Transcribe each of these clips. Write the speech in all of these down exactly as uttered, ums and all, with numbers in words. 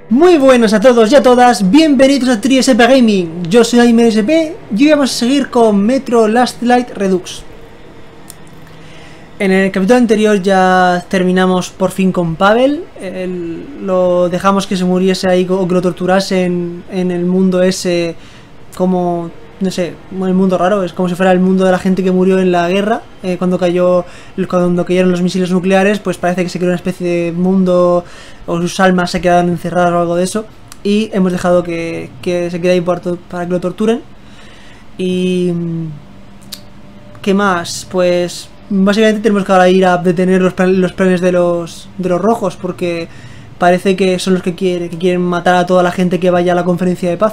Muy buenos a todos y a todas, bienvenidos a Tri S P Gaming. Yo soy Aimer S P y hoy vamos a seguir con Metro Last Light Redux. En el capítulo anterior ya terminamos por fin con Pavel. El, lo dejamos que se muriese ahí o que lo torturasen en el mundo ese, como, no sé, el mundo raro. Es como si fuera el mundo de la gente que murió en la guerra, eh, cuando cayó, cuando cayeron los misiles nucleares. Pues parece que se creó una especie de mundo, o sus almas se quedaron encerradas o algo de eso. Y hemos dejado que, que se quede ahí para, para que lo torturen. Y... ¿qué más? Pues... básicamente tenemos que ahora ir a detener los, plan los planes de los de los rojos, porque parece que son los que, quiere, que quieren matar a toda la gente que vaya a la conferencia de paz.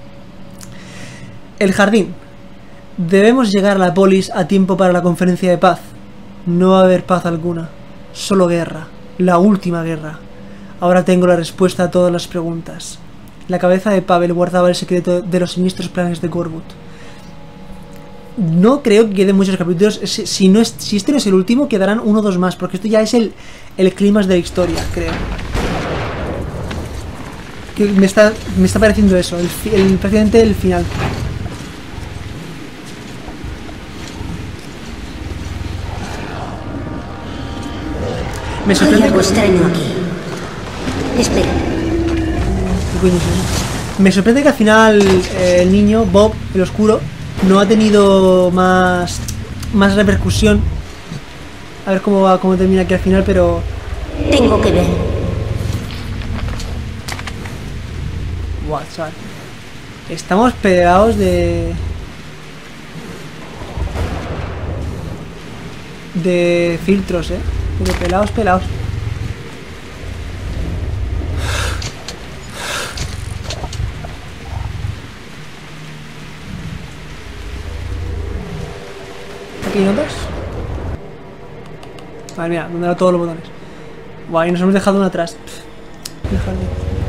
El jardín. Debemos llegar a la polis a tiempo para la conferencia de paz. No va a haber paz alguna, solo guerra, la última guerra. Ahora tengo la respuesta a todas las preguntas. La cabeza de Pavel guardaba el secreto de los siniestros planes de Gorbut. No creo que queden muchos capítulos. Si, si, no es, si este no es el último, quedarán uno o dos más, porque esto ya es el, el clímax de la historia, creo. Que me está, me está pareciendo eso, el, el, prácticamente el final. Me sorprende. Hay algo extraño aquí. Espera. Me sorprende que al final eh, el niño, Bob, el oscuro, no ha tenido más más repercusión. A ver cómo va, cómo termina aquí al final, pero... Tengo que ver. Buah, chaval. Estamos pegados de... de filtros, eh. De pelados, pelados. ¿Aquí notas? Vale, mira, donde eran todos los botones. Buah, y nos hemos dejado uno atrás. Dejadme.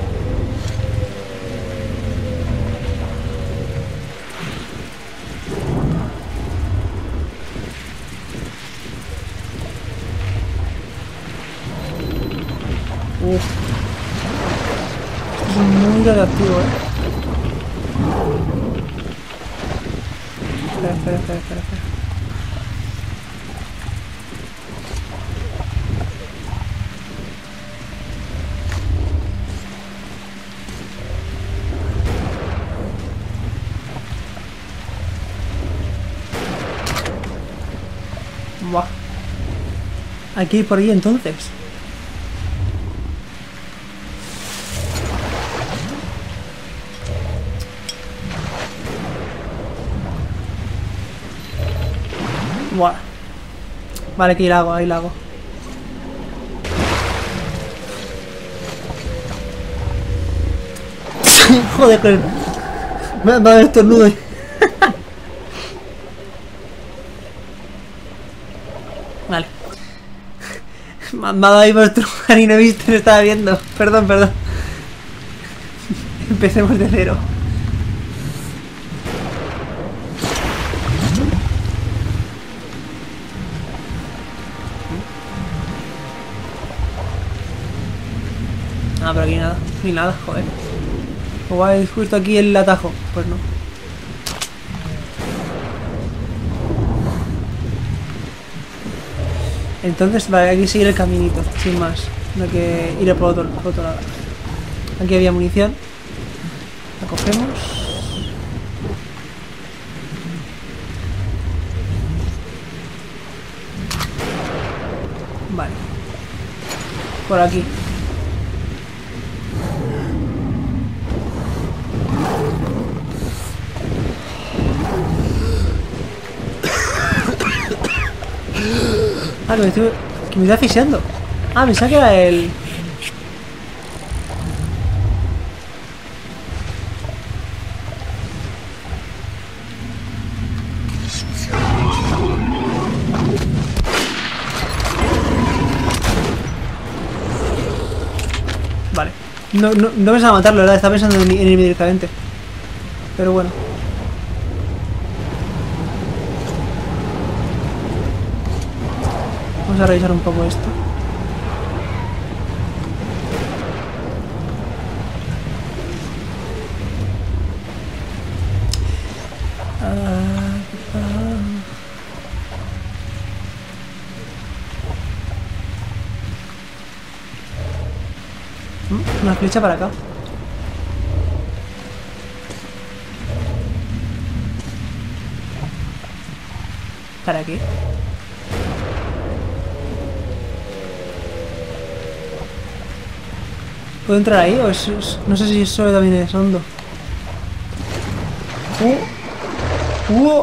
Uff. Esto es muy radioactivo, eh. Espera, espera, espera, espera, espera. Buah. Hay que ir por ahí entonces. Buah. Vale, que ahí la hago, ahí la hago. Joder, con el... me va a dar estornudo. Vale. Me ha dado ahí por estrujar y no he visto, no estaba viendo. Perdón, perdón. Empecemos de cero. Ah, pero aquí nada, ni nada, joder. O hay justo aquí el atajo, pues no. Entonces, vale, hay que seguir el caminito, sin más. No hay que ir por otro, por otro lado. Aquí había munición. La cogemos. Vale. Por aquí. Ah, que me, estoy, que me estoy asfixiando. Ah, pensaba que era el... Vale. No, no, no pensaba matarlo, ¿verdad? Estaba pensando en irme directamente. Pero bueno. Vamos a revisar un poco esto. ¿Mm? Una flecha para acá. ¿Para qué? ¿Puedo entrar ahí? O es, es, no sé si eso también es hondo. ¡Uh! ¡Uh!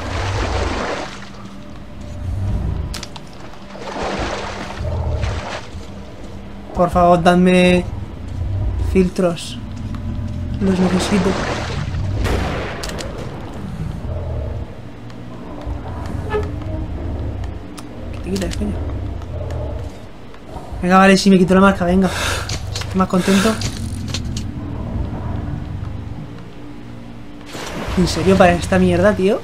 Por favor, dadme filtros. Los necesito. ¿Qué te quitas, coño? Venga, vale, si me quito la marca, venga. Estoy más contento. ¿En serio para esta mierda, tío?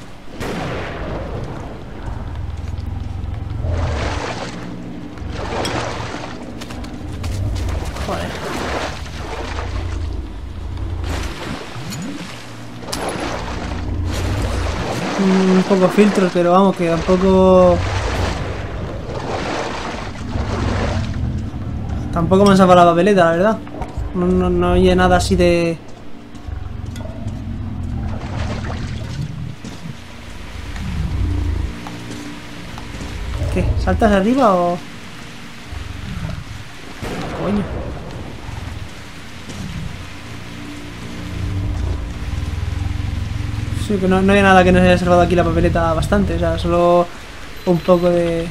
Joder. Mm, un poco filtros, pero vamos, que tampoco... Tampoco me han salvado la papeleta, la verdad. No, no, no oye nada así de... ¿Qué? ¿Saltas arriba o...? Coño. Sí, que no, no hay nada que nos haya salvado aquí la papeleta bastante. O sea, solo un poco de...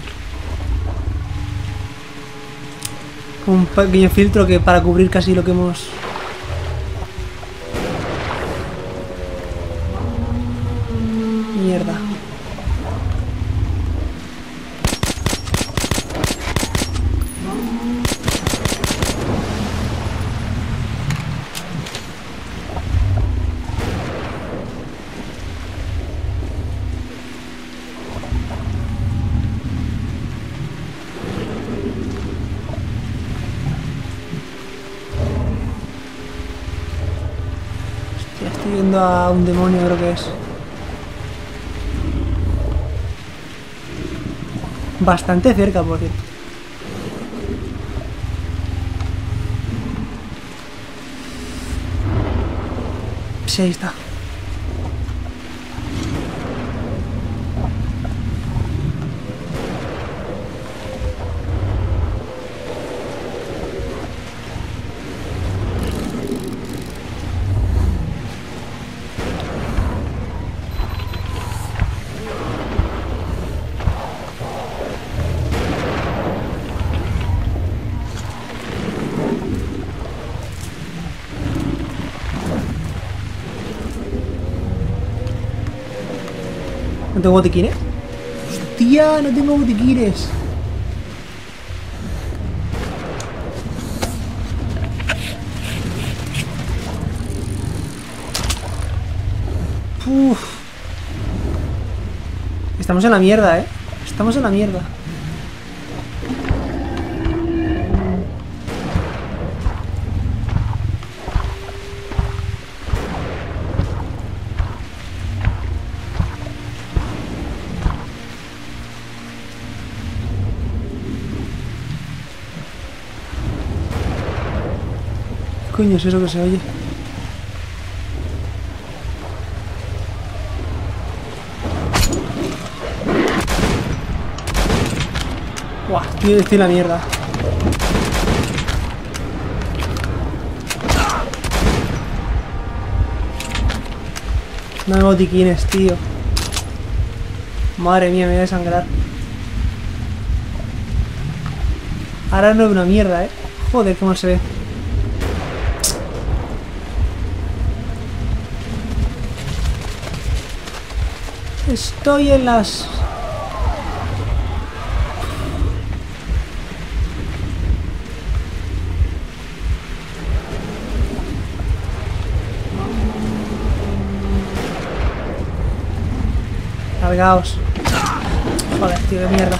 Un pequeño filtro que para cubrir casi lo que hemos... Mierda. Estoy viendo a un demonio, creo que es. Bastante cerca, por cierto. Sí, ahí está. ¿No tengo botiquines? ¡Hostia! No tengo botiquines. Uf. Estamos en la mierda, ¿eh? Estamos en la mierda. ¿Qué coño es eso que se oye? Buah, tío, estoy en la mierda. No hay botiquines, tío. Madre mía, me voy a desangrar. Ahora no veo una mierda, eh. Joder, cómo se ve. Estoy en las... Largaos. Joder, tío, de mierda.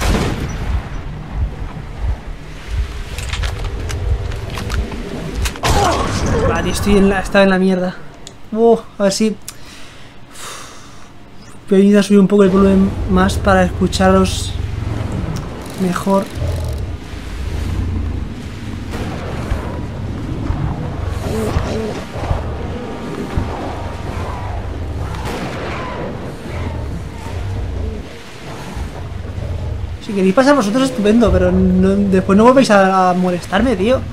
Vale, tío, estoy en la... Estaba en la mierda. Uh, a ver si... He venido a subir un poco el volumen más para escucharos mejor. Si queréis pasar vosotros, estupendo, pero no, después no volvéis a, a molestarme, tío.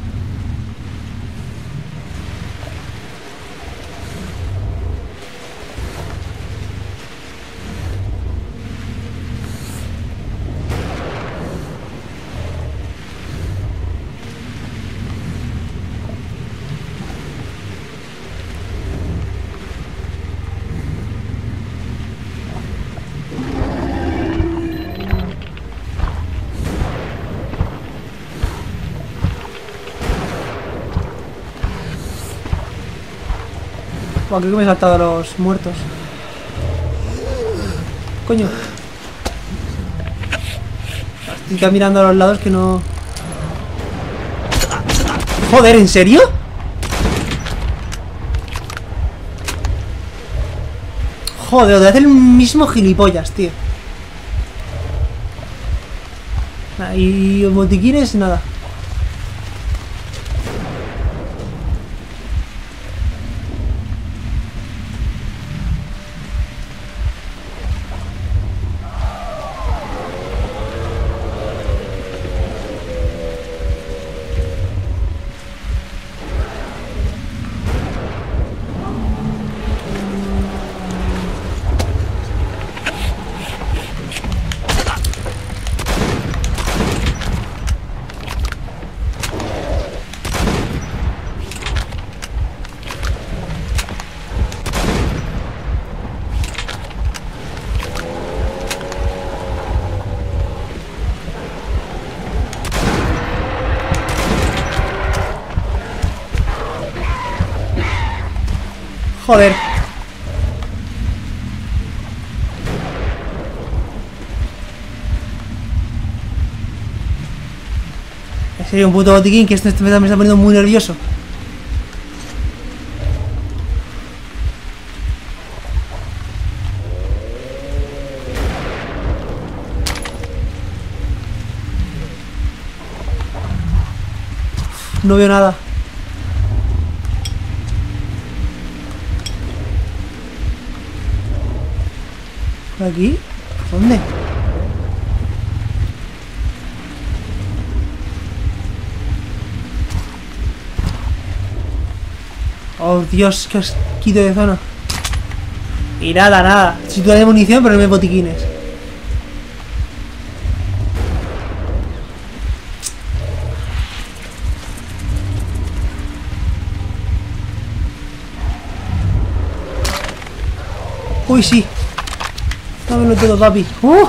Buah, creo que me he saltado a los muertos. Coño. Estoy mirando a los lados que no... Joder, ¿en serio? Joder, de hacer el mismo gilipollas, tío. Nah, y botiquines, nada. Joder. En serio, un puto botiquín que esto me está poniendo muy nervioso. No veo nada. ¿Por aquí? ¿Por dónde? Oh, Dios, qué asquito de zona. Y nada, nada. Situación de munición, pero no hay botiquines. Uy, sí. Dámelo todo, papi. ¡Uh!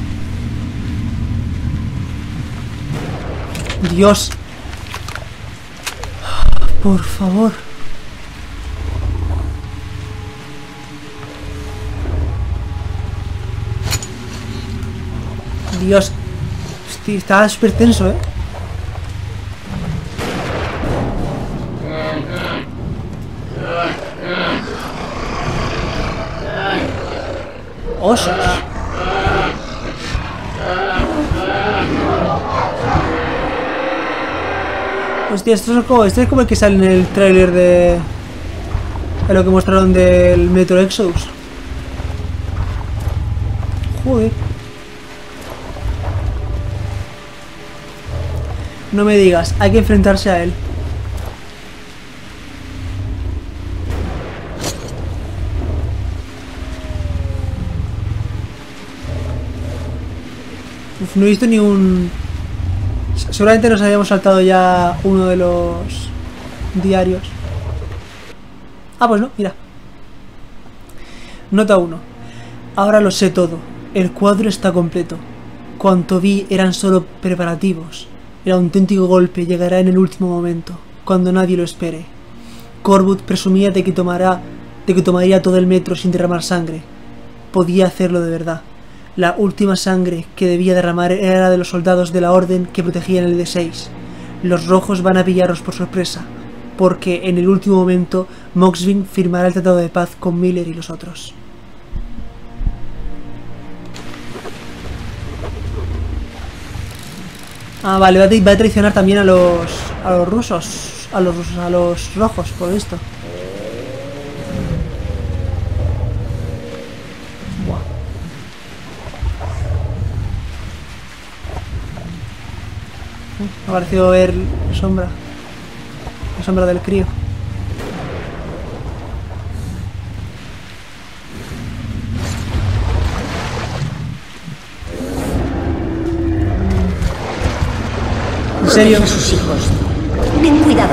Dios. Por favor. Dios. Hostia, está súper tenso, ¿eh? Osos. Hostia, esto es como, este es como el que sale en el tráiler de... de lo que mostraron del Metro Exodus. Joder. No me digas, hay que enfrentarse a él. Uf, no he visto ni un... Seguramente nos habíamos saltado ya uno de los diarios. Ah, pues no, mira. Nota uno. Ahora lo sé todo. El cuadro está completo. Cuanto vi eran solo preparativos. El auténtico golpe llegará en el último momento, cuando nadie lo espere. Corwood presumía de que tomará, de que tomaría todo el metro sin derramar sangre. Podía hacerlo de verdad. La última sangre que debía derramar era la de los soldados de la Orden que protegían el D seis. Los rojos van a pillaros por sorpresa, porque en el último momento Moxvin firmará el tratado de paz con Miller y los otros. Ah, vale, va a, va a traicionar también a los a los rusos, a los rusos, a los rojos, por esto. Me ha parecido ver sombra. La sombra del crío. ¿En serio? Protege a sus hijos. Ten cuidado.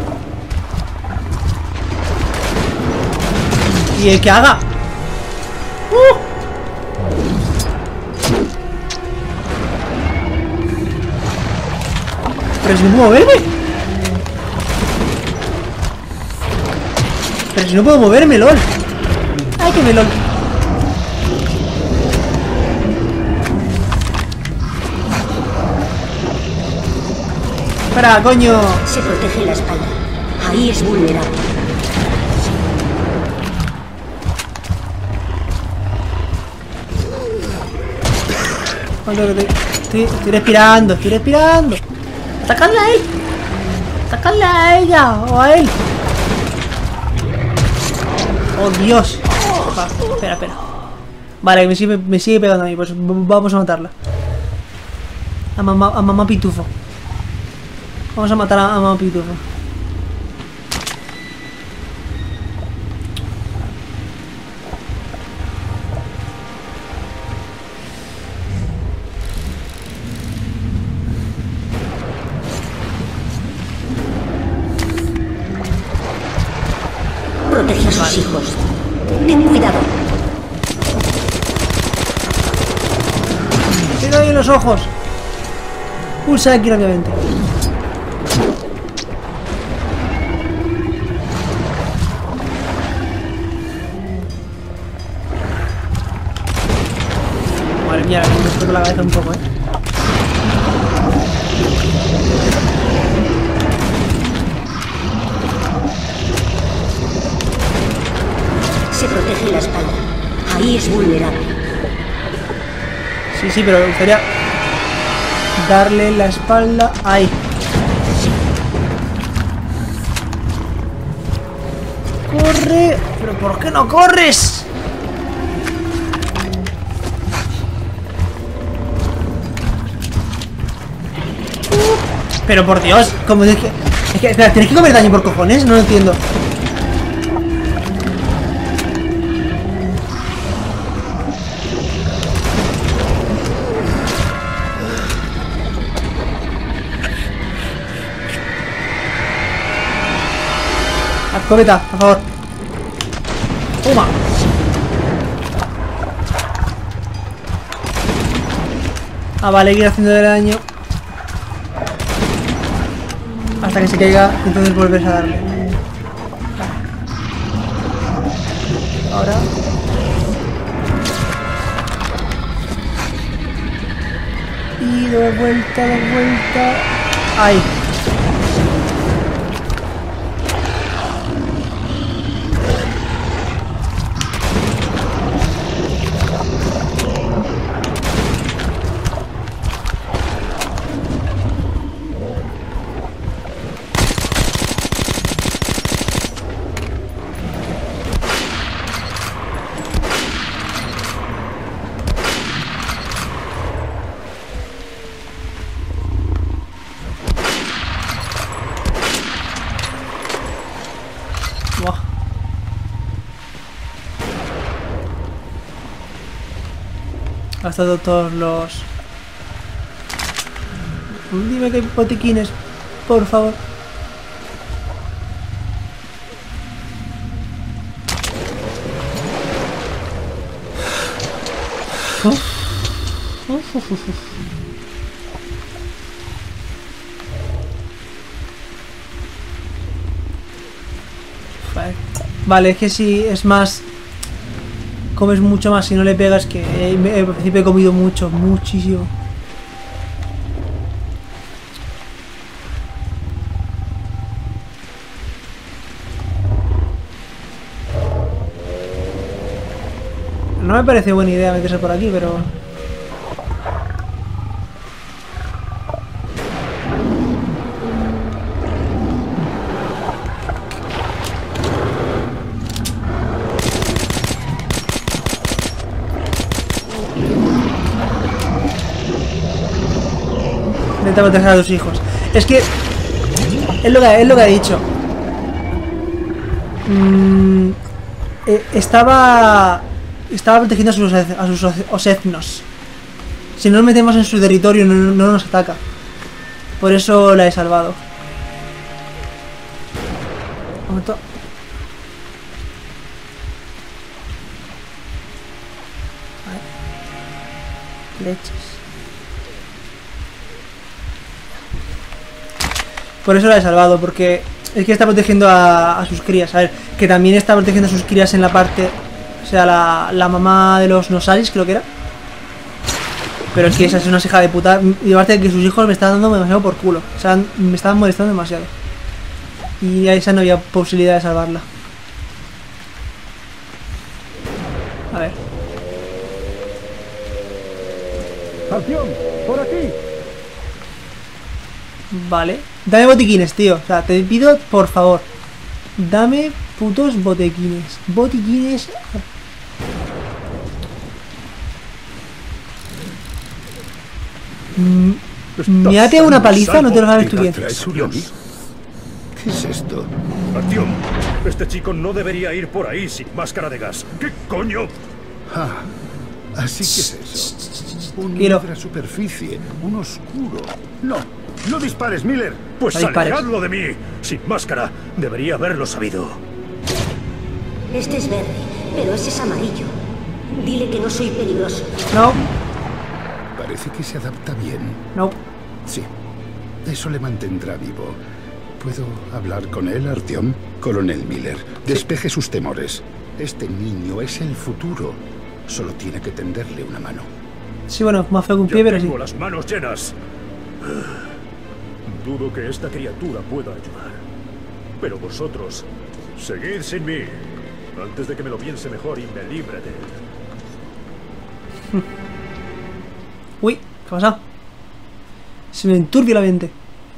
¿Y el que haga? ¡Uh! Pero si no puedo moverme. Pero si no puedo moverme, lol. Ay, que me lol. Espera, coño. Se protege la espalda. Ahí es vulnerable. ¿Cuánto que te- Estoy, estoy respirando, estoy respirando. ¡Atacadle a él! ¡Atacadle a ella! ¡O a él! ¡Oh, Dios! Va, espera, espera. Vale, me sigue, me sigue pegando a mí, pues vamos a matarla. A mamá, a mamá Pitufo. Vamos a matar a, a mamá Pitufo. Protege a sus hijos. Ten cuidado. ¡Te doy en los ojos! Pulsa aquí rápidamente. Madre mía, me explotó la cabeza un poco, eh. Se protege la espalda. Ahí es vulnerable. Sí, sí, pero me gustaría darle la espalda ahí. ¡Corre! ¿Pero por qué no corres? Pero por Dios, como es que... Es que, espera, ¿tienes que comer daño por cojones? No lo entiendo. Cometa, por favor. Toma. Ah, vale, ir haciendo daño hasta que se caiga y entonces vuelves a darle. Ahora. Y de vuelta, de vuelta. Ahí. Buah. Ha gastado todos los... Dime que hay botiquines, por favor. Uf. Uf, uf, uf, uf. Vale. Vale, es que si es más... Comes mucho más si no le pegas, que al principio he comido mucho, muchísimo. No me parece buena idea meterse por aquí, pero... intenta proteger a tus hijos. Es que... Es lo que, es lo que ha dicho. Mm, eh, estaba... Estaba protegiendo a sus, a sus osetnos. Si no nos metemos en su territorio, no, no nos ataca. Por eso la he salvado. Un momento. Leches. Por eso la he salvado, porque es que está protegiendo a, a sus crías. A ver, que también está protegiendo a sus crías en la parte... O sea, la, la mamá de los Nosalis, creo que era. Pero es que esa es una hija de puta. Y aparte de que sus hijos me están dando demasiado por culo. O sea, me estaban molestando demasiado. Y a esa no había posibilidad de salvarla. A ver. ¡Acción! ¡Por aquí! Vale. Dame botiquines, tío. O sea, te pido, por favor. Dame putos botiquines. Botiquines. Mm, Mírate a una paliza, no te lo sabes tú bien. ¿Qué es esto? ¡Acción! Este chico no debería ir por ahí sin máscara de gas. ¿Qué coño? Ah, así que es eso. Un Quiero. negra superficie, un oscuro. No, no dispares, Miller. Pues No dispares. alejadlo de mí. Sin máscara, debería haberlo sabido. Este es verde, pero ese es amarillo. Dile que no soy peligroso. No, Parece que se adapta bien. no. Sí, eso le mantendrá vivo. ¿Puedo hablar con él, Artyom? Coronel Miller, despeje sus temores. Este niño es el futuro. Solo tiene que tenderle una mano. Sí, bueno, más feo que un Ya pie, pero sí. tengo las manos llenas. Dudo que esta criatura pueda ayudar. Pero vosotros, seguid sin mí. Antes de que me lo piense mejor y me libre de él. Uy, ¿qué ha pasado? Se me enturbia la mente.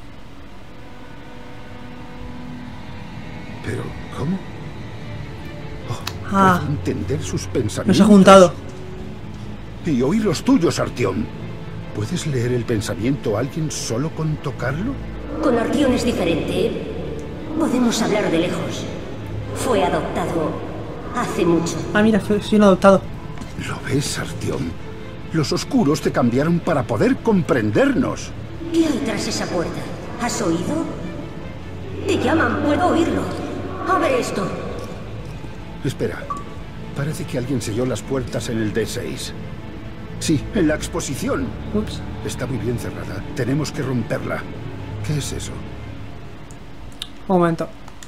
¿Pero cómo? Oh, Ah. puedo entender sus pensamientos. Nos ha juntado. Y oír los tuyos, Artyom. ¿Puedes leer el pensamiento a alguien solo con tocarlo? Con Artyom es diferente. Podemos hablar de lejos. Fue adoptado hace mucho. Ah, mira, soy un adoptado. ¿Lo ves, Artyom? Los oscuros te cambiaron para poder comprendernos. ¿Qué hay tras esa puerta? ¿Has oído? Te llaman, puedo oírlo. Abre esto. Espera, parece que alguien selló las puertas en el D seis. Sí, en la exposición. Ups. Está muy bien cerrada. Tenemos que romperla. ¿Qué es eso? Un momento.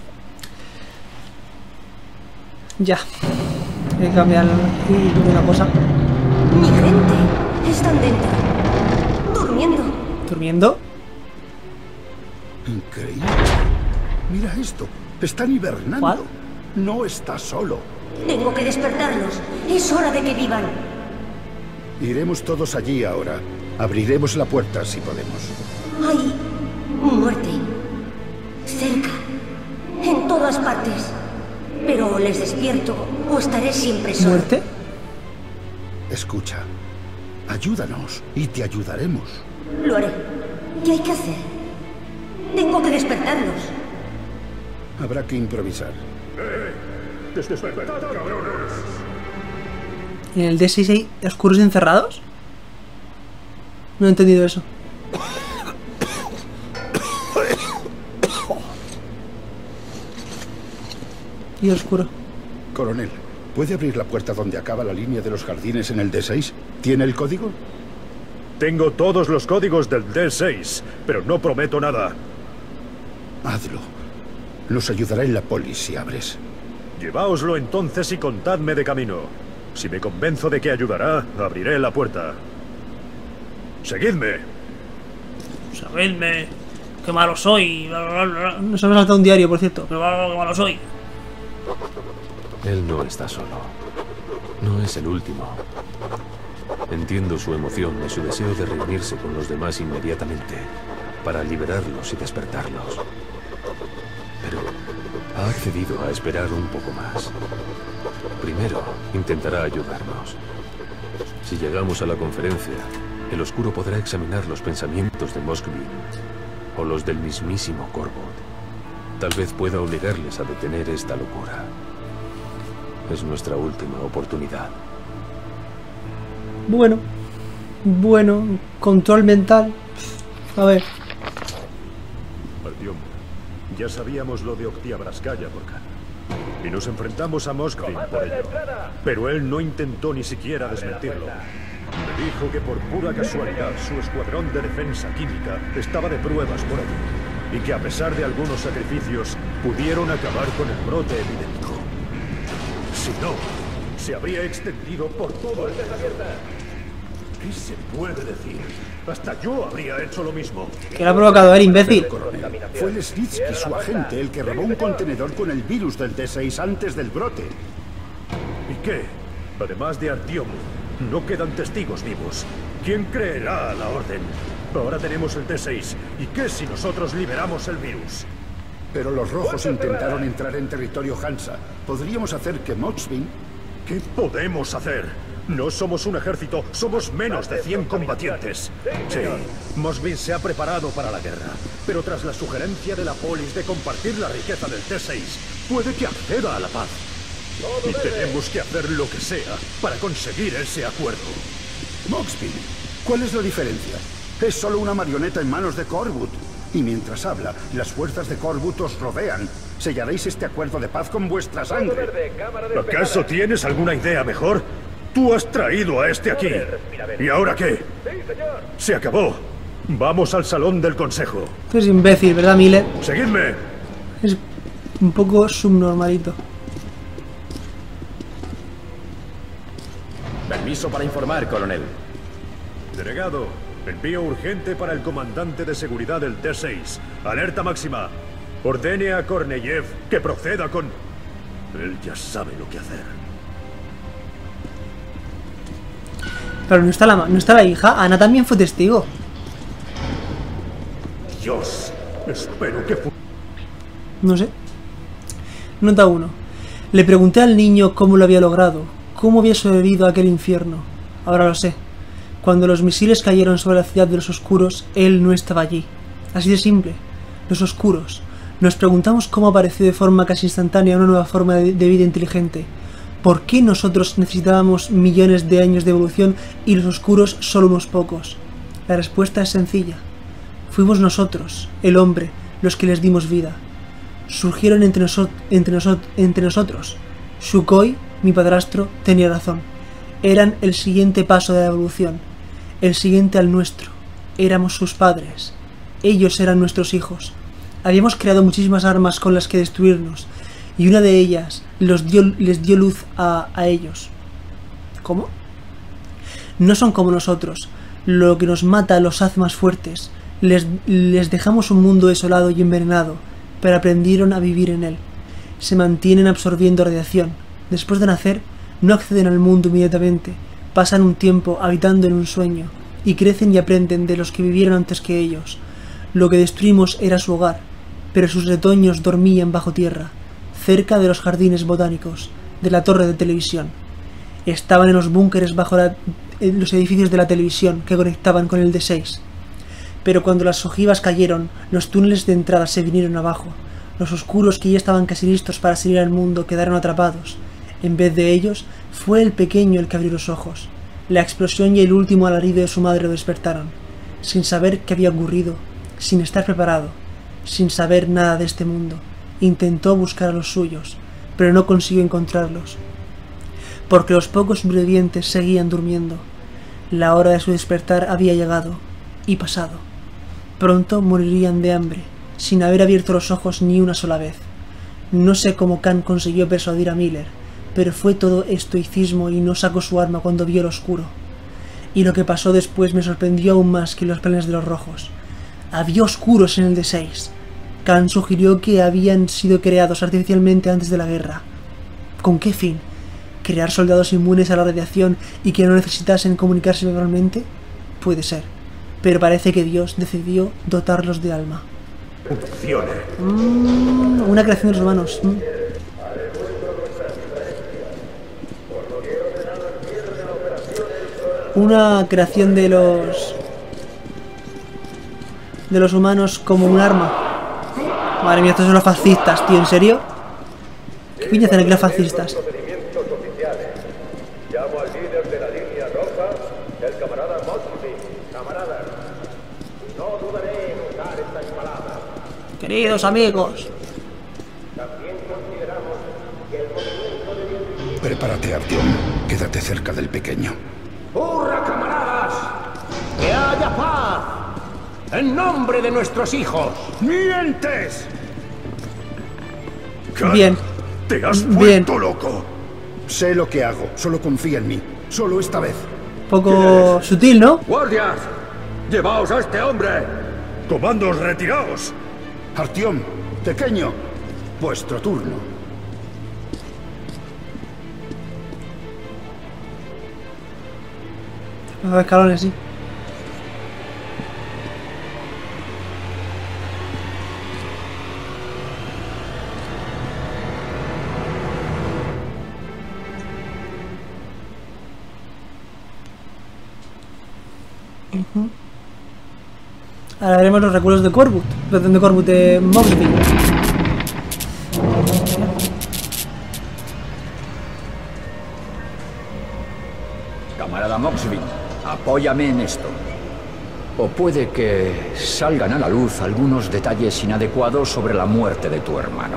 Ya. Hay que cambiar y una cosa. Mi gente. Están dentro. Durmiendo. ¿Durmiendo? Increíble. Mira esto. Están hibernando. ¿Cuál? No está solo. Tengo que despertarlos. Es hora de que vivan. Iremos todos allí ahora. Abriremos la puerta si podemos. Hay muerte. Cerca. En todas partes. Pero o les despierto o estaré siempre solo. ¿Muerte? Escucha. Ayúdanos y te ayudaremos. Lo haré. ¿Qué hay que hacer? Tengo que despertarlos. Habrá que improvisar. Despertad, cabrones. ¿En el D seis hay oscuros encerrados? No he entendido eso. Y oscuro. Coronel, ¿puede abrir la puerta donde acaba la línea de los jardines en el D seis? ¿Tiene el código? Tengo todos los códigos del D seis, pero no prometo nada. Hazlo. Nos ayudará en la polis si abres. Lleváoslo entonces y contadme de camino. Si me convenzo de que ayudará, abriré la puerta. Seguidme. Sabedme, qué malo soy. Nos hemos saltado un diario, por cierto. Qué malo, qué malo soy. Él no está solo. No es el último. Entiendo su emoción y su deseo de reunirse con los demás inmediatamente, para liberarlos y despertarlos. Pero ha accedido a esperar un poco más. Primero, intentará ayudarnos. Si llegamos a la conferencia, el Oscuro podrá examinar los pensamientos de Moskvin o los del mismísimo Corvold. Tal vez pueda obligarles a detener esta locura. Es nuestra última oportunidad. Bueno, bueno, control mental. A ver. Artyom, ya sabíamos lo de Oktyabratskaya, Volkan. Y nos enfrentamos a Moskvin por ello. Pero él no intentó ni siquiera desmentirlo. Me dijo que por pura casualidad su escuadrón de defensa química estaba de pruebas por allí. Y que a pesar de algunos sacrificios, pudieron acabar con el brote epidémico. Si no, se habría extendido por todo el planeta. ¿Qué se puede decir? Hasta yo habría hecho lo mismo. Que lo ha provocado él, imbécil. Coronel, fue Lesnitsky, su agente, el que robó un contenedor con el virus del T seis antes del brote. ¿Y qué? Además de Artyom, no quedan testigos vivos. ¿Quién creerá a la orden? Ahora tenemos el T seis. ¿Y qué si nosotros liberamos el virus? Pero los rojos intentaron entrar en territorio Hansa. ¿Podríamos hacer que Moskvin... ¿Qué podemos hacer? No somos un ejército, somos menos de cien combatientes. Sí, Moskvin se ha preparado para la guerra, pero tras la sugerencia de la polis de compartir la riqueza del T seis, puede que acceda a la paz. Y tenemos que hacer lo que sea para conseguir ese acuerdo. Moskvin, ¿cuál es la diferencia? Es solo una marioneta en manos de Corvold. Y mientras habla, las fuerzas de Corvold os rodean. Sellaréis este acuerdo de paz con vuestra sangre. ¿Acaso tienes alguna idea mejor? Tú has traído a este aquí. ¿Y ahora qué? Se acabó. Vamos al salón del consejo. Es imbécil, ¿verdad, Miller? ¡Seguidme! Es un poco subnormalito. Permiso para informar, coronel. Delegado, envío urgente para el comandante de seguridad del T seis. Alerta máxima. Ordene a Korneyev que proceda con... Él ya sabe lo que hacer. Pero no está la, no está la hija. Ana también fue testigo. Dios, espero que... No sé. Nota uno. Le pregunté al niño cómo lo había logrado. Cómo había sobrevivido a aquel infierno. Ahora lo sé. Cuando los misiles cayeron sobre la ciudad de los oscuros, él no estaba allí. Así de simple. Los oscuros. Nos preguntamos cómo apareció de forma casi instantánea una nueva forma de, de vida inteligente. ¿Por qué nosotros necesitábamos millones de años de evolución y los oscuros solo unos pocos? La respuesta es sencilla. Fuimos nosotros, el hombre, los que les dimos vida. Surgieron entre, noso entre, noso entre nosotros. Sukhoi, mi padrastro, tenía razón. Eran el siguiente paso de la evolución. El siguiente al nuestro. Éramos sus padres. Ellos eran nuestros hijos. Habíamos creado muchísimas armas con las que destruirnos. Y una de ellas los dio, les dio luz a, a ellos. ¿Cómo? No son como nosotros. Lo que nos mata los hace más fuertes. Les, les dejamos un mundo desolado y envenenado, pero aprendieron a vivir en él. Se mantienen absorbiendo radiación. Después de nacer, no acceden al mundo inmediatamente. Pasan un tiempo habitando en un sueño, y crecen y aprenden de los que vivieron antes que ellos. Lo que destruimos era su hogar, pero sus retoños dormían bajo tierra, cerca de los jardines botánicos, de la torre de televisión. Estaban en los búnkeres bajo la, en los edificios de la televisión que conectaban con el D seis. Pero cuando las ojivas cayeron, los túneles de entrada se vinieron abajo. Los oscuros que ya estaban casi listos para salir al mundo quedaron atrapados. En vez de ellos, fue el pequeño el que abrió los ojos. La explosión y el último alarido de su madre lo despertaron. Sin saber qué había ocurrido, sin estar preparado, sin saber nada de este mundo, intentó buscar a los suyos, pero no consiguió encontrarlos. Porque los pocos sobrevivientes seguían durmiendo. La hora de su despertar había llegado y pasado. Pronto morirían de hambre, sin haber abierto los ojos ni una sola vez. No sé cómo Khan consiguió persuadir a Miller, pero fue todo estoicismo y no sacó su arma cuando vio el oscuro. Y lo que pasó después me sorprendió aún más que los planes de los rojos. Había oscuros en el D seis. Khan sugirió que habían sido creados artificialmente antes de la guerra. ¿Con qué fin? ¿Crear soldados inmunes a la radiación y que no necesitasen comunicarse verbalmente? Puede ser, pero parece que Dios decidió dotarlos de alma. Mm, una creación de los humanos. Mm. una creación de los de los humanos como un arma. Madre mía, estos son los fascistas, tío, ¿en serio? ¿Qué piña hacen aquí los fascistas? Llamo al líder de la línea roja, el camarada Motley. Camaradas, no dudaré en usar estas palabras. Queridos amigos. También consideramos que el movimiento de... Prepárate, Artyom. Quédate cerca del pequeño. ¡Hurra, camaradas! ¡Que haya paz! ¡En nombre de nuestros hijos! ¡Mientes! Bien. ¡Te has Bien. vuelto loco! Sé lo que hago. Solo confía en mí. Solo esta vez. Poco sutil, ¿no? ¡Guardias! ¡Llevaos a este hombre! ¡Comandos, retiraos! Artyom, pequeño. Vuestro turno. Los escalones, sí. Ujú. Ahora veremos los recuerdos de Korbut. Perdón, de Korbut, de Mogsby. Camarada Mogsby, apóyame en esto. O puede que salgan a la luz algunos detalles inadecuados sobre la muerte de tu hermano.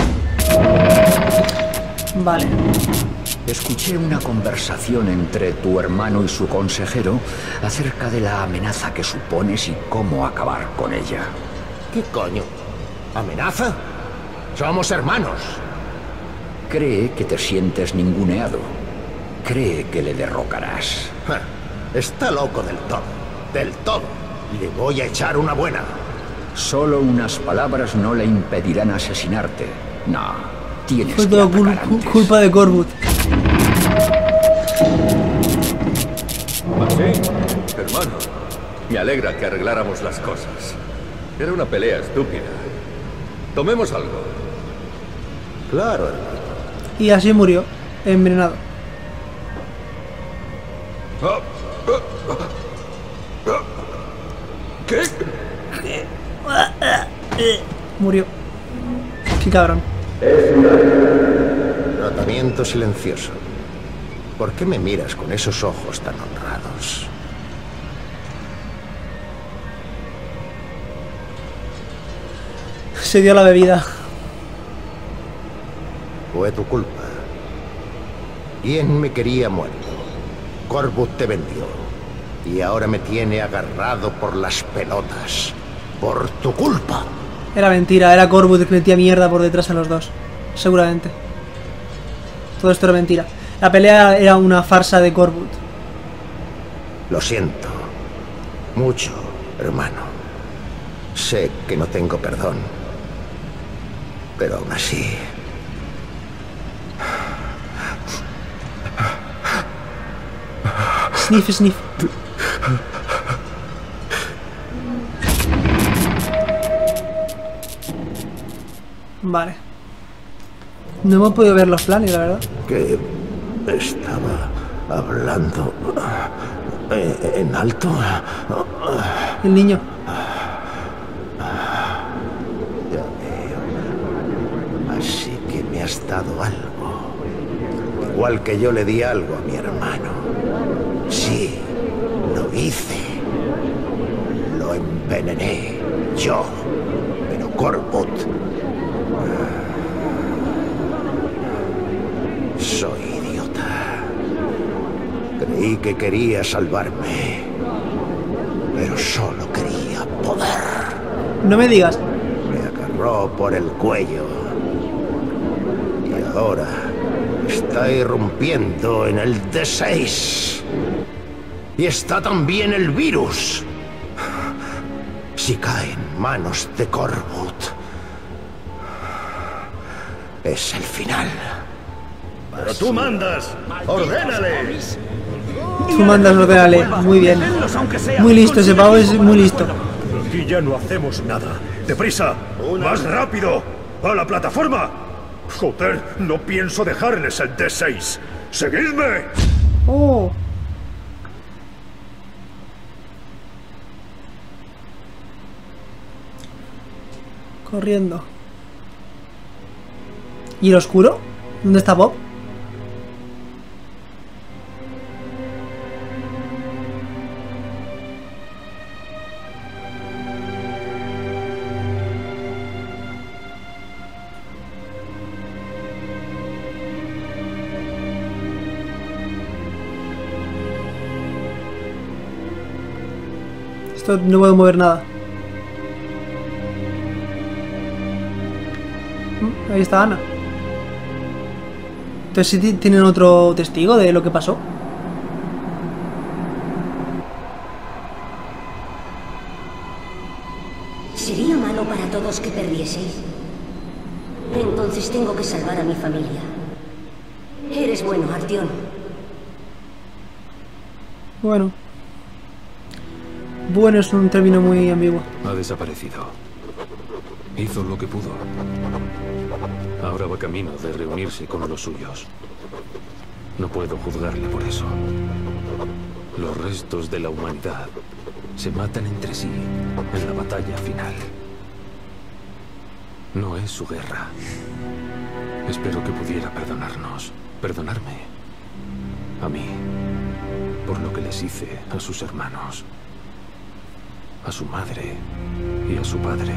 Vale. Escuché una conversación entre tu hermano y su consejero acerca de la amenaza que supones y cómo acabar con ella. ¿Qué coño? ¿Amenaza? Somos hermanos. Cree que te sientes ninguneado. Cree que le derrocarás. Ja, está loco del todo. Del todo. Le voy a echar una buena. Solo unas palabras no le impedirán asesinarte. No, tienes Fue que todo cul- atacar cu- antes. culpa de Korbut. Martín, hermano, me alegra que arregláramos las cosas. Era una pelea estúpida. Tomemos algo. Claro, hermano. Y así murió, envenenado. ¿Qué? Murió. Qué cabrón. Tratamiento silencioso. ¿Por qué me miras con esos ojos tan honrados? Se dio la bebida. Fue tu culpa. ¿Quién me quería muerto? Korbut te vendió. Y ahora me tiene agarrado por las pelotas. Por tu culpa. Era mentira, era Korbut el que metía mierda por detrás a los dos. Seguramente. Todo esto era mentira. La pelea era una farsa de Korbut. Lo siento. Mucho, hermano. Sé que no tengo perdón. Pero aún así... Sniff, sniff. Vale. No hemos podido ver los planes, la verdad. que estaba hablando eh, en alto. El niño. Ya veo. Así que me has dado algo. Igual que yo le di algo a mi hermano. Sí, lo hice. Lo envenené. Yo. Pero Korbut... Soy idiota. Creí que quería salvarme. Pero solo quería poder. No me digas. Me agarró por el cuello. Y ahora está irrumpiendo en el D seis. Y está también el virus. Si cae en manos de Korbut, es el final. Pero tú mandas. ¡Ordénale! Tú mandas, ordenale. Muy bien. Muy listo, ese pavo es muy listo. Aquí ya no hacemos nada. ¡Deprisa! ¡Más rápido! ¡A la plataforma! Joder, no pienso dejarles el D seis. ¡Seguidme! Oh. Corriendo. ¿Y el oscuro? ¿Dónde está Bob? Esto no puedo mover nada. Mm, ahí está Ana. Entonces sí tienen otro testigo de lo que pasó. Sería malo para todos que perdieseis. Entonces tengo que salvar a mi familia. Eres bueno, Artyom. Bueno. Bueno es un término muy ambiguo. Ha desaparecido. Hizo lo que pudo. Ahora va camino de reunirse con los suyos. No puedo juzgarle por eso. Los restos de la humanidad se matan entre sí en la batalla final. No es su guerra. Espero que pudiera perdonarnos. Perdonarme. A mí. Por lo que les hice a sus hermanos. A su madre y a su padre.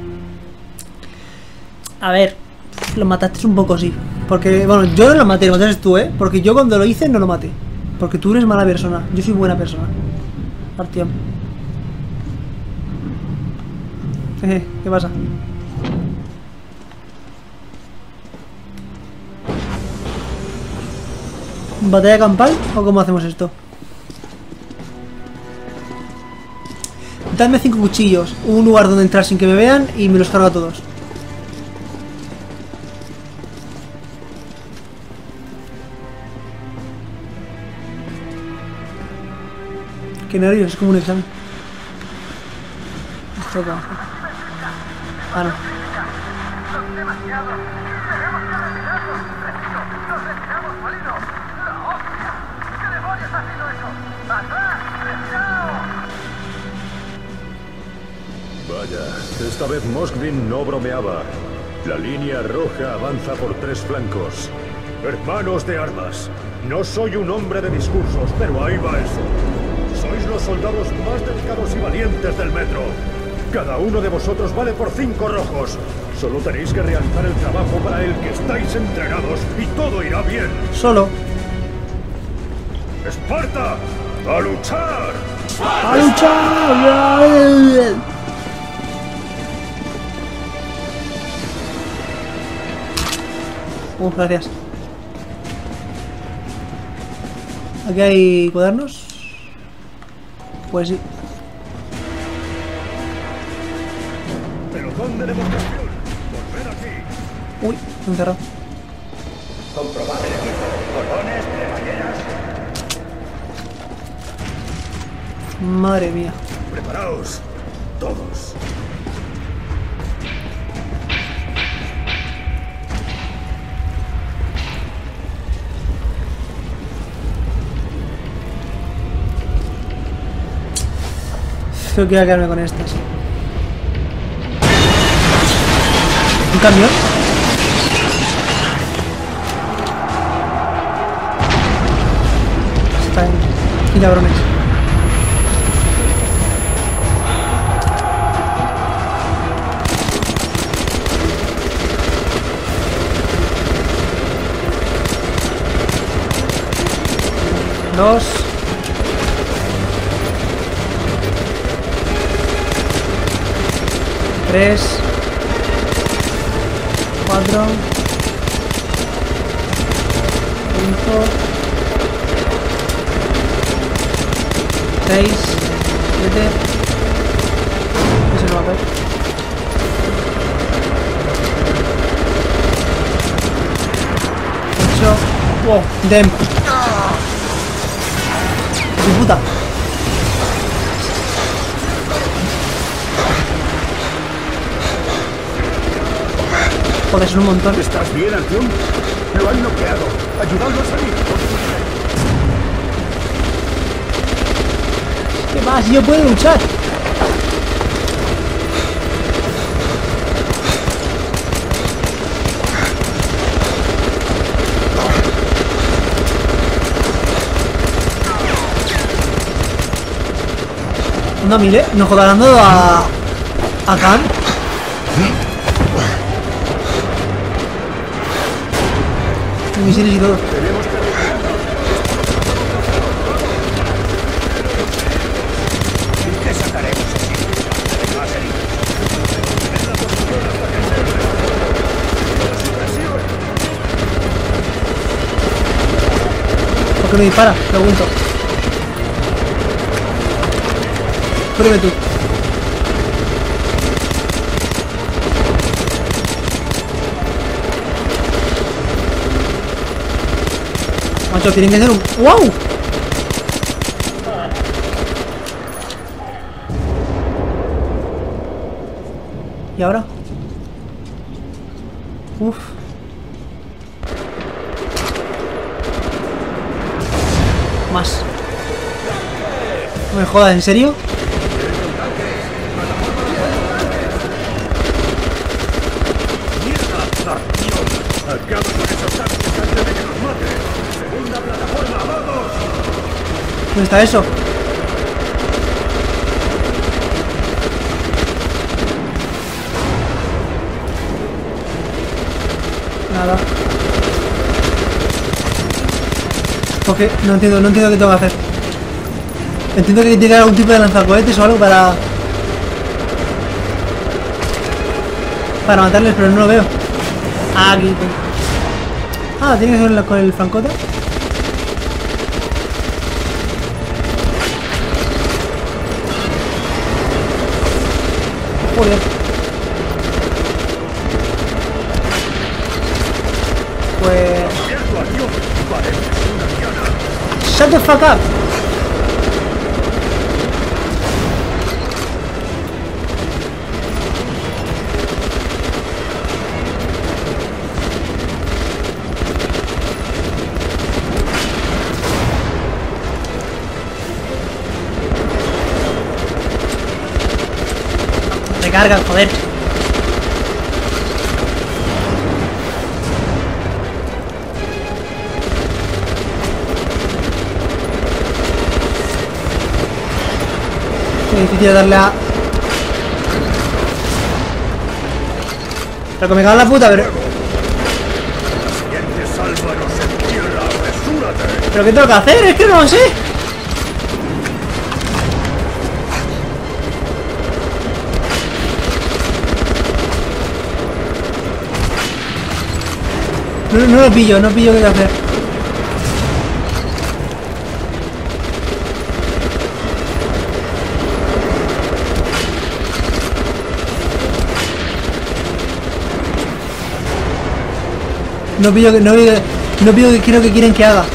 A ver, lo mataste un poco, sí. Porque, bueno, yo no lo maté, lo mataste tú, ¿eh? Porque yo cuando lo hice no lo maté. Porque tú eres mala persona, yo soy buena persona. Artyom. Eh, ¿qué pasa? ¿Batalla campal o cómo hacemos esto? Dame cinco cuchillos, un lugar donde entrar sin que me vean y me los cargo a todos. Qué nervios, es como un examen. Esto acá. Ah, no. Vaya, esta vez Moskvin no bromeaba. La línea roja avanza por tres flancos. Hermanos de armas, no soy un hombre de discursos, pero ahí va eso. Sois los soldados más dedicados y valientes del metro. Cada uno de vosotros vale por cinco rojos. Solo tenéis que realizar el trabajo para el que estáis entrenados y todo irá bien. Solo. ¡Esparta! ¡A luchar! ¡A luchar! Uh, gracias. ¿Aquí hay cuadernos? Pues sí. Pelotón de demostración. Volved aquí. Uy, encerrado. Comprobad el equipo. Cordones, cremalleras. Madre mía. Preparaos. Todos. Creo que voy a quedarme con estas. ¿Un camión? Están aquí cabrones. Dos. Tres, cuatro, cinco, seis, siete. Ese no va a caer. Ocho. Wow, dem. ¡Su puta! Joder, es un montón. ¿Estás bien, Artyom? Lo han noqueado. Ayudadlo a salir. ¿Qué más? Yo puedo luchar. No, mire, nos jodas dando a... a Khan. Misiles y todo. ¿Por qué no dispara? Pregunto. Pruebe tú. Macho, tienen que hacer un... ¡Wow! ¿Y ahora? Uf. Más. No me jodas, ¿en serio? Acaba con esos tanques antes de que nos mate. Segunda plataforma, vamos. ¿Dónde está eso? Nada. Porque no entiendo, no entiendo qué tengo que hacer. Entiendo que tiene que haber algún tipo de lanzacohetes o algo para... para matarles, pero no lo veo. Ah, aquí. Ah, tiene que ser con el francota. Joder. Pues... Shut the fuck up. Recarga, joder. Es difícil darle a... Pero que me cago en la puta, pero... ¿Pero qué tengo que hacer? Es que no lo sé. No, no lo pillo, no pillo qué hacer. No pillo que no pillo, no pillo que quiero que quieren que haga.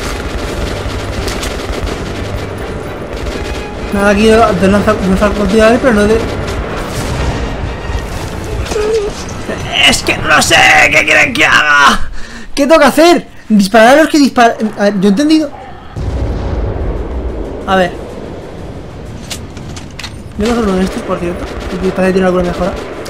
Nada, quiero de lanzar continuar, pero no de... Es que no sé qué quieren que haga. ¿Qué tengo que hacer? Disparar a los que disparan. A ver, yo he entendido. A ver. Voy a coger uno de estos, por cierto. Que parece que tiene alguna mejora.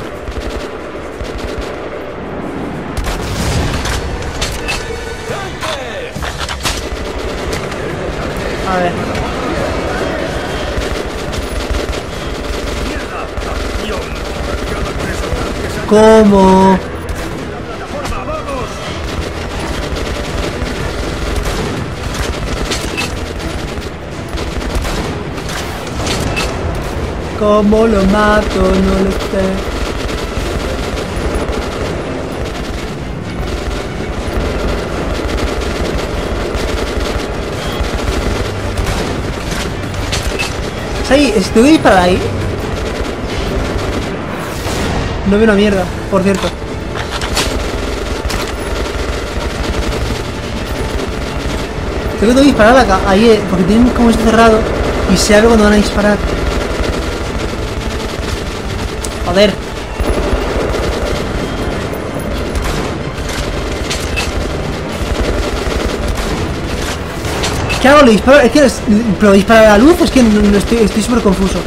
A ver. ¿Cómo? ¿Cómo lo mato? No lo sé. ¿Es ahí? ¿Estoy disparado ahí? No veo una mierda, por cierto. Tengo que disparar acá, ahí, eh, porque tienen como esto cerrado y se abre cuando van a disparar. Joder. ¿Qué hago? ¿Le disparo? Es que... ¿Pero disparar a la luz? Es que no, no estoy estoy súper confuso.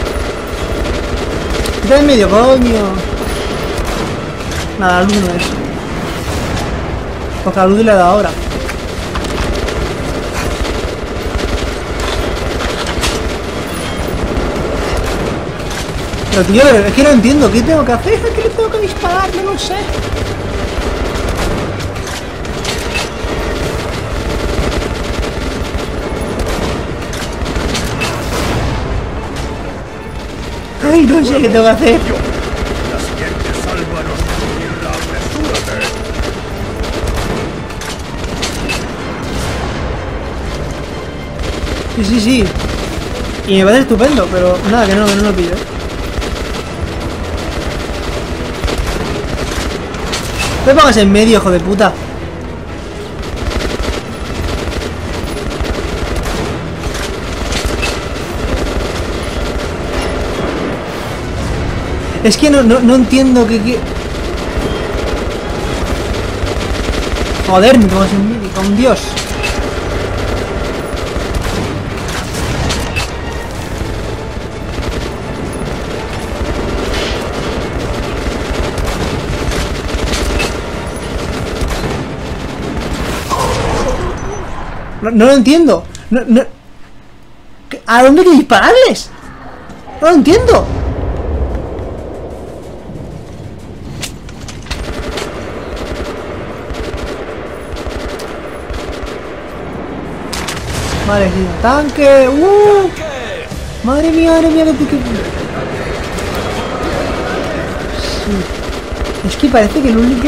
Quita en medio, coño. Nada, la luz no es. Porque la luz le he dado ahora. Pero tío, es que no entiendo. ¿Qué tengo que hacer? ¿A qué le tengo que disparar? No lo sé. Ay, no sé qué tengo que hacer. La siguiente sálvanos de tierra, apresúrate. Sí, sí, sí. Y me parece estupendo, pero nada, que no, que no lo pillo. No te pongas en medio, hijo de puta. Es que no, no, no entiendo que, que... Joder, me pongas en medio, con Dios. No, no lo entiendo. No, no. ¿A dónde hay que dispararles? No lo entiendo. Vale, sí, tanque. Uh. Madre mía, madre mía, que pique. Sí. Es que parece que el único.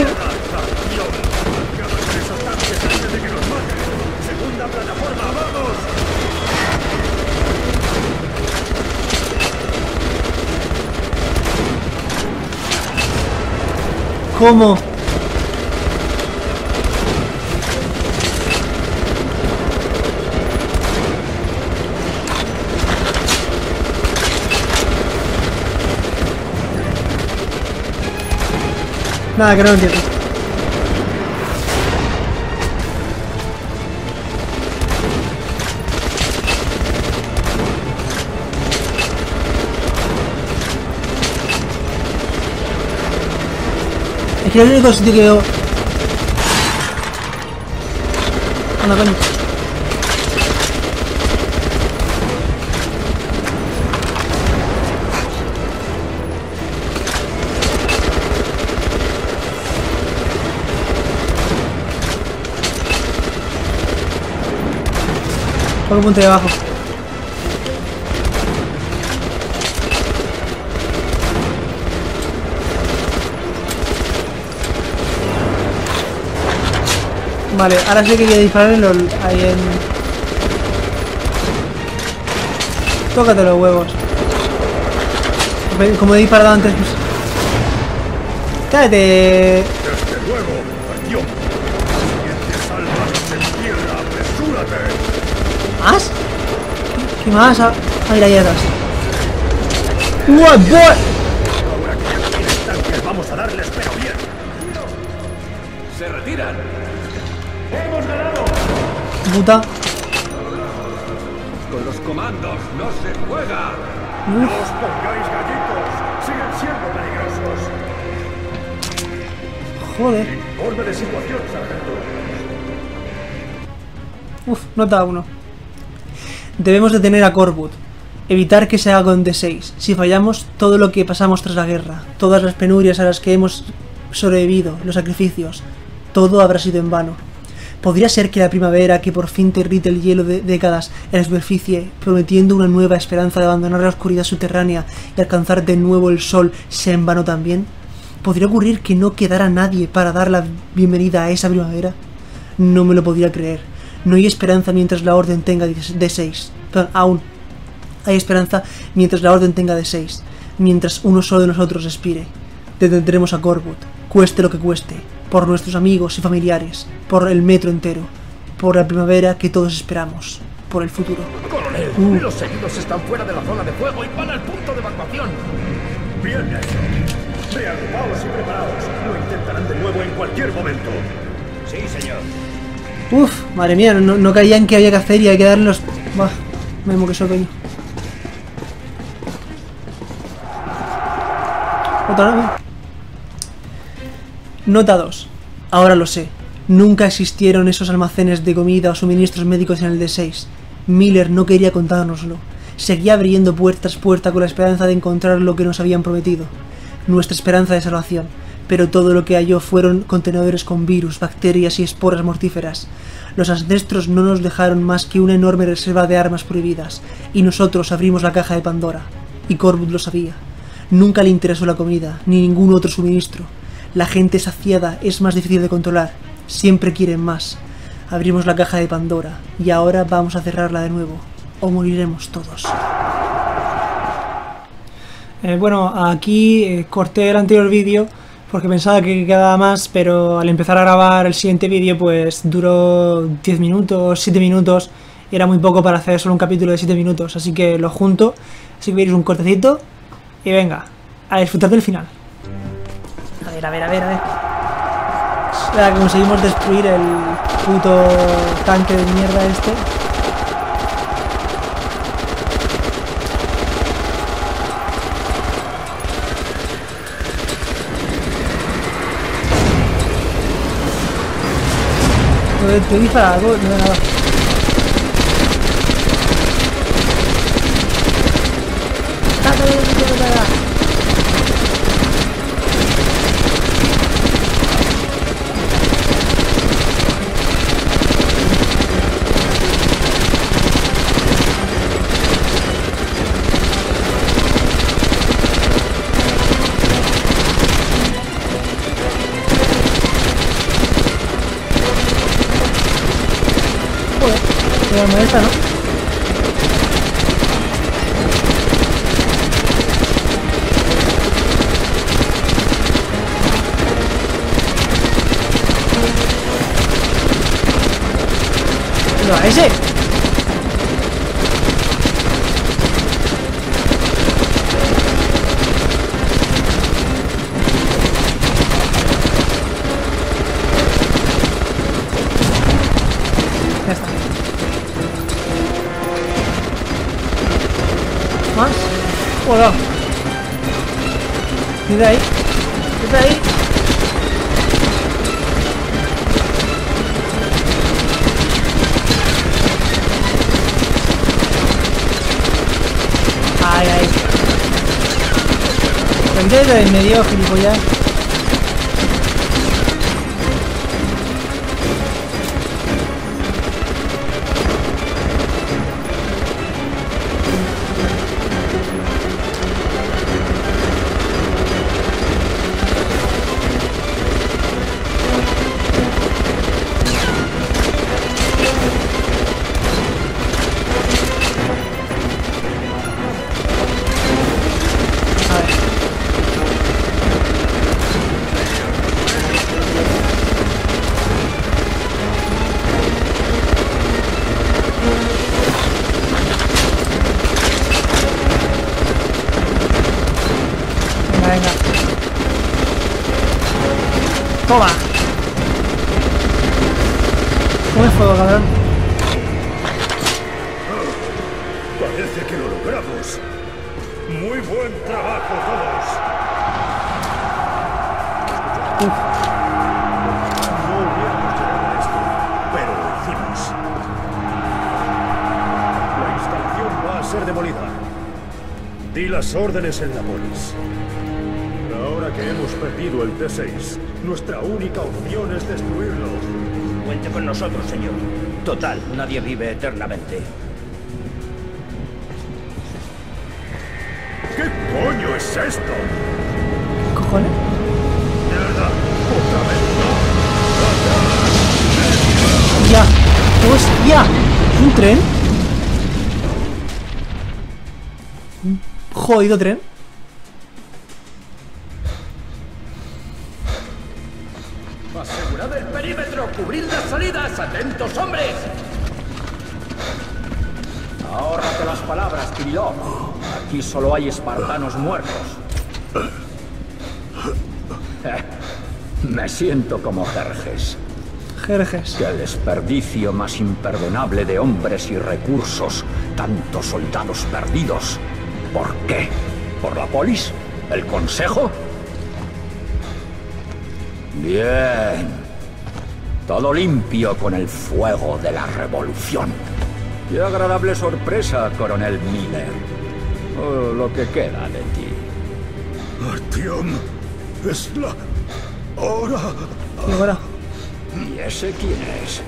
¿Cómo? Nada, que no lo entiendo. Es que el único sitio que veo... Anda, coño. Pongo un punto de abajo. Vale, ahora sí que voy a disparar en los... ahí en... Tócate los huevos. Como he disparado antes, pues... ¡Cállate! Desde luego, Artyom. La siguiente salvas en tierra, apresúrate. ¿Más? ¿Qué más? Ah, ahí la llevas. ¡What boy! Ahora que ya tienes tanques, vamos a darles pero bien. ¡Se retiran! ¡Hemos ganado! Puta. Con los comandos no se juega. ¡No os pongáis gallitos! ¡Siguen siendo peligrosos! Joder. Informe de situación, sargento. Uf, nota uno. Debemos detener a Corwood. Evitar que se haga con D seis. Si fallamos, todo lo que pasamos tras la guerra, todas las penurias a las que hemos sobrevivido, los sacrificios, todo habrá sido en vano. ¿Podría ser que la primavera que por fin derrite el hielo de décadas en la superficie, prometiendo una nueva esperanza de abandonar la oscuridad subterránea y alcanzar de nuevo el sol, sea en vano también? ¿Podría ocurrir que no quedara nadie para dar la bienvenida a esa primavera? No me lo podría creer. No hay esperanza mientras la Orden tenga D seis. Perdón, aún. Hay esperanza mientras la Orden tenga D seis. Mientras uno solo de nosotros respire. Detendremos a Corwood, cueste lo que cueste. Por nuestros amigos y familiares. Por el metro entero. Por la primavera que todos esperamos. Por el futuro. Coronel, Uh. los seguidos están fuera de la zona de fuego y van al punto de evacuación. Bien hecho. Reagrupaos y preparaos. Lo intentarán de nuevo en cualquier momento. Sí, señor. Uf, madre mía, no, no caía en que había que hacer y hay que darle los... Bah, mismo que soy, coño. Otra vez. Nota dos. Ahora lo sé. Nunca existieron esos almacenes de comida o suministros médicos en el D seis. Miller no quería contárnoslo. seguía abriendo puerta tras puerta con la esperanza de encontrar lo que nos habían prometido, nuestra esperanza de salvación, pero todo lo que halló fueron contenedores con virus, bacterias y esporas mortíferas. Los ancestros no nos dejaron más que una enorme reserva de armas prohibidas, y nosotros abrimos la caja de Pandora, y Corvus lo sabía. Nunca le interesó la comida, ni ningún otro suministro. La gente saciada es más difícil de controlar, siempre quieren más. Abrimos la caja de Pandora, y ahora vamos a cerrarla de nuevo, o moriremos todos. Eh, bueno, aquí eh, corté el anterior vídeo porque pensaba que quedaba más, pero al empezar a grabar el siguiente vídeo pues duró diez minutos, siete minutos, y era muy poco para hacer solo un capítulo de siete minutos, así que lo junto, así que veréis un cortecito, y venga, a disfrutar del final. A ver, a ver, a ver, a ver. Espera, que conseguimos destruir el puto tanque de mierda este. Te he disparado, no de nada. Me molesta, ¿no? ¡No, a ese! Ya está. Más. Hola. Mira ahí. Mira ahí. Ay, ay. Vente de en medio, gilipollas. Toma. Come fuego, cabrón. Parece que lo logramos. Muy buen trabajo, todos. Uf. No hubiéramos llegado a esto, pero lo hicimos. La instalación va a ser demolida. Di las órdenes en la polis. Ahora que hemos perdido el T seis, nuestra única opción es destruirlo. Cuente con nosotros, señor. Total, nadie vive eternamente. ¿Qué coño es esto? ¿Qué cojones? ¡Mierda! ¡Otra vez! ¡Ya! ¡Hostia! ¿Es un tren? ¿Un jodido tren? ¡Asegurad el perímetro! ¡Cubrid las salidas! ¡Atentos, hombres! Ahórrate las palabras, Kirillov. Aquí solo hay espartanos muertos. Me siento como Jerjes. Jerjes. ¡Qué desperdicio más imperdonable de hombres y recursos! ¡Tantos soldados perdidos! ¿Por qué? ¿Por la polis? ¿El consejo? Bien. Todo limpio con el fuego de la revolución. Qué agradable sorpresa, coronel Miller. O lo que queda de ti. Artyom, es la hora. Y ahora, ¿Y ese quién es?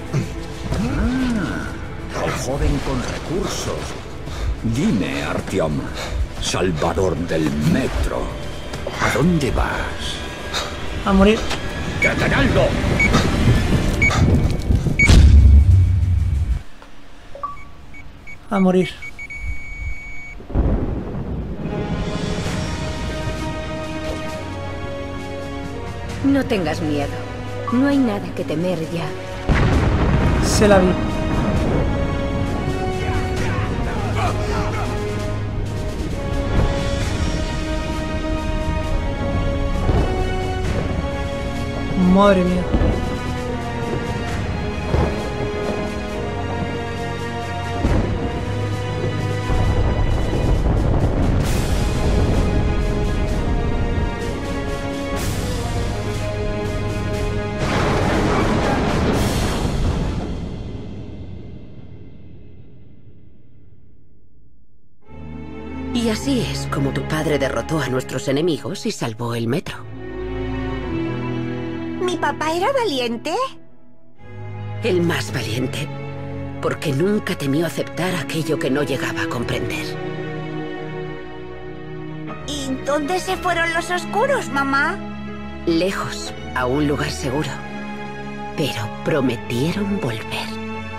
Ah, el joven con recursos. Dime, Artyom, salvador del metro, ¿a dónde vas? a morir. ¡Detenedlo! A morir. No tengas miedo. No hay nada que temer ya. Se la vi. Madre mía. Y así es como tu padre derrotó a nuestros enemigos y salvó el metro. ¿Mi papá era valiente? El más valiente, porque nunca temió aceptar aquello que no llegaba a comprender. ¿Y dónde se fueron los oscuros, mamá? Lejos, a un lugar seguro. Pero prometieron volver.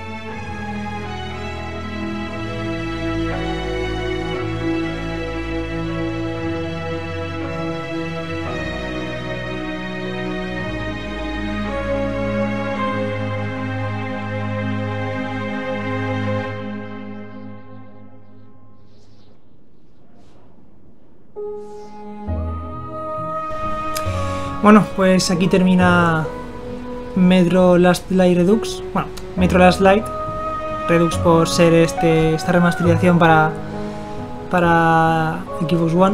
Bueno, pues aquí termina Metro Last Light Redux. Bueno, Metro Last Light Redux por ser este esta remasterización para para Xbox One.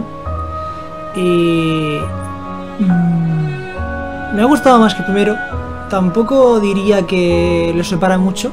Y mmm, me ha gustado más que el primero. Tampoco diría que lo separa mucho.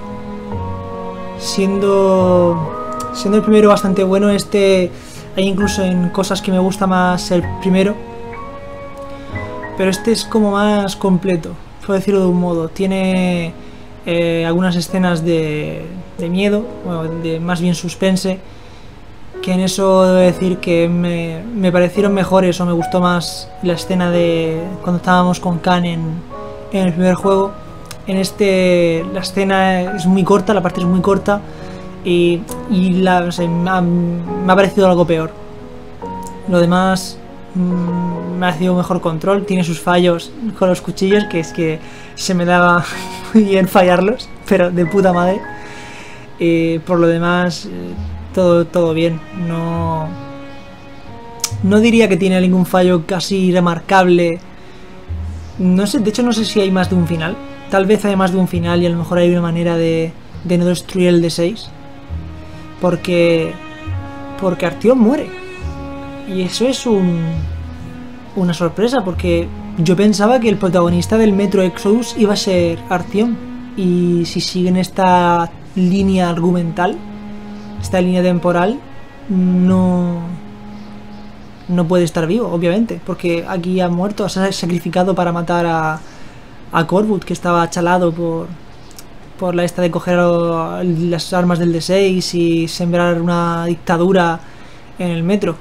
Siendo siendo el primero bastante bueno, este hay incluso en cosas que me gusta más el primero. Pero este es como más completo, puedo decirlo de un modo. Tiene eh, algunas escenas de, de miedo, bueno, de más bien suspense, que en eso debo decir que me, me parecieron mejores, o me gustó más la escena de cuando estábamos con Khan en, en el primer juego. En este la escena es muy corta, la parte es muy corta, y, y la, o sea, me, ha, me ha parecido algo peor. Lo demás mmm, me ha sido mejor control. Tiene sus fallos con los cuchillos, que es que se me daba muy bien fallarlos, pero de puta madre. Eh, por lo demás, eh, todo, todo bien. No, no diría que tiene ningún fallo casi remarcable. No sé, de hecho no sé si hay más de un final. Tal vez hay más de un final y a lo mejor hay una manera de, de no destruir el D seis. Porque, porque Artyom muere. Y eso es un, una sorpresa, porque yo pensaba que el protagonista del Metro Exodus iba a ser Artyom. Y si siguen esta línea argumental, esta línea temporal, no, no puede estar vivo, obviamente. Porque aquí ha muerto, se ha sacrificado para matar a, a Corwood, que estaba chalado por, por la esta de coger las armas del D seis y sembrar una dictadura en el metro.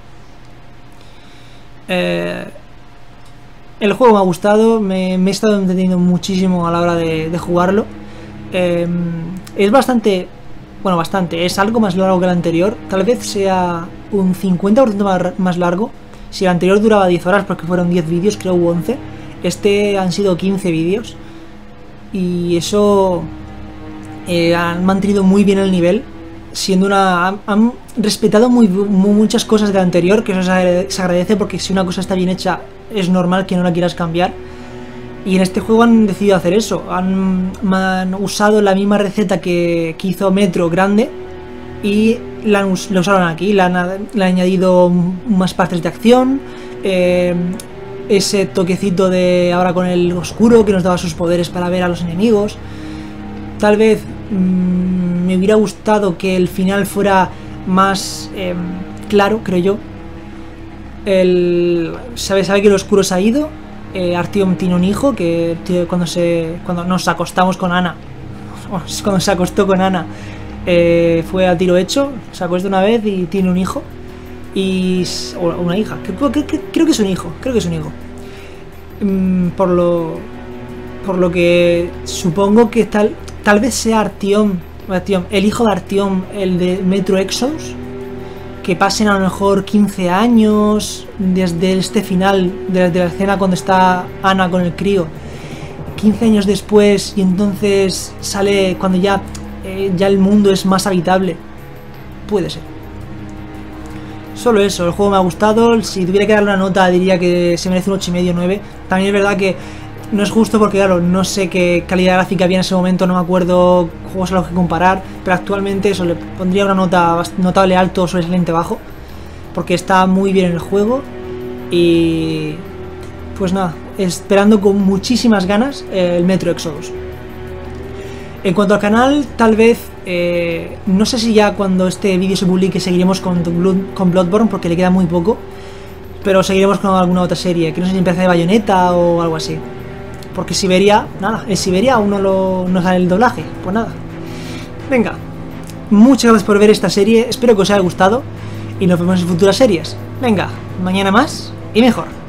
Eh, el juego me ha gustado, me, me he estado entendiendo muchísimo a la hora de, de jugarlo. Eh, es bastante, bueno, bastante, es algo más largo que el anterior. Tal vez sea un cincuenta por ciento más, más largo. Si el anterior duraba diez horas, porque fueron diez vídeos, creo hubo once. Este han sido quince vídeos. Y eso eh, han mantenido muy bien el nivel. Siendo una... Han, han respetado muy, muy, muchas cosas del anterior, que eso se agradece, porque si una cosa está bien hecha es normal que no la quieras cambiar. Y en este juego han decidido hacer eso. Han, han usado la misma receta que, que hizo Metro grande y la, han, la usaron aquí. Le han, le han añadido más partes de acción, eh, ese toquecito de ahora con el oscuro que nos daba sus poderes para ver a los enemigos. Tal vez mmm, me hubiera gustado que el final fuera más eh, claro, creo yo. El, sabe, sabe que el oscuro se ha ido. eh, Artyom tiene un hijo que tío, cuando se cuando nos acostamos con Ana, bueno, cuando se acostó con Ana, eh, fue a tiro hecho. Se acostó una vez y tiene un hijo y o una hija. Creo, creo, creo que es un hijo. Creo que es un hijo. Mm, por lo por lo que supongo que tal tal vez sea Artyom, Artyom el hijo de Artyom, el de Metro Exodus. Que pasen a lo mejor quince años desde este final de, de la escena cuando está Ana con el crío, quince años después, y entonces sale cuando ya, eh, ya el mundo es más habitable. Puede ser. Solo eso, el juego me ha gustado. Si tuviera que darle una nota diría que se merece un ocho y medio, nueve. También es verdad que no es justo porque claro, no sé qué calidad gráfica había en ese momento, no me acuerdo juegos a los que comparar, pero actualmente eso le pondría una nota notable alto sobre excelente bajo, porque está muy bien el juego. Y pues nada, esperando con muchísimas ganas eh, el Metro Exodus. En cuanto al canal, tal vez eh, no sé si ya cuando este vídeo se publique seguiremos con, con Bloodborne, porque le queda muy poco, pero seguiremos con alguna otra serie, que no sé si empieza de Bayonetta o algo así. Porque Siberia, nada, en Siberia aún no, lo, no sale el doblaje, pues nada. Venga, muchas gracias por ver esta serie, espero que os haya gustado y nos vemos en futuras series. Venga, mañana más y mejor.